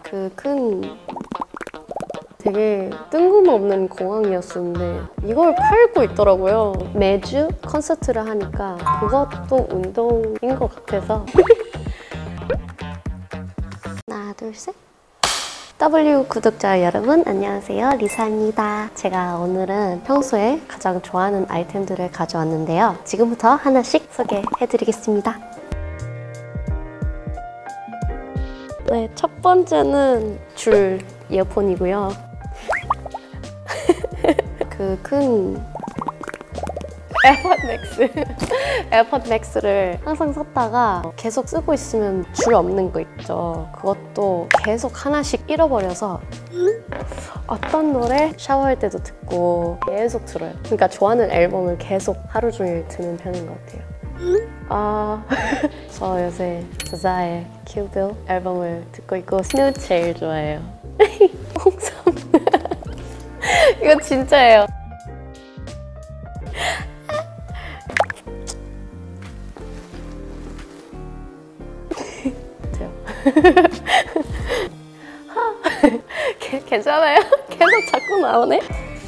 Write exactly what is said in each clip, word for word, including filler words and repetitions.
그 큰 되게 뜬금없는 공항이었었는데 이걸 팔고 있더라고요. 매주 콘서트를 하니까 그것도 운동인 것 같아서 하나 둘 셋. 더블유 구독자 여러분 안녕하세요, 리사입니다. 제가 오늘은 평소에 가장 좋아하는 아이템들을 가져왔는데요. 지금부터 하나씩 소개해드리겠습니다. 네, 첫 번째는 줄 이어폰이고요. 그 큰 에어팟 맥스 에어팟 맥스를 항상 썼다가 계속 쓰고 있으면 줄 없는 거 있죠. 그것도 계속 하나씩 잃어버려서 어떤 노래 샤워할 때도 듣고 계속 들어요. 그러니까 좋아하는 앨범을 계속 하루 종일 듣는 편인 것 같아요. 아, 저 요새 저자의 킬빌 앨범을 듣고 있고 스누 제일 좋아해요. 홍삼 이거 진짜예요. 괜찮아요? 계속 자꾸 나오네?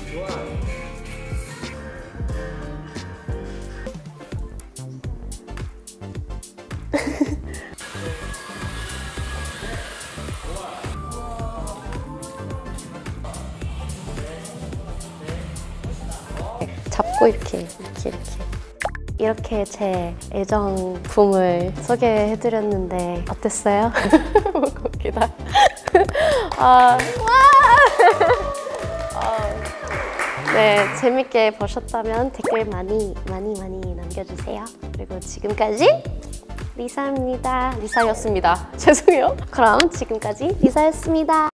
잡고 이렇게 이렇게 이렇게 이렇게 제 애정품을 소개해드렸는데 어땠어요? 웃기다. 아, 아, 네, 재밌게 보셨다면 댓글 많이 많이 많이 남겨주세요. 그리고 지금까지 리사입니다. 리사였습니다. 죄송해요. 그럼 지금까지 리사였습니다.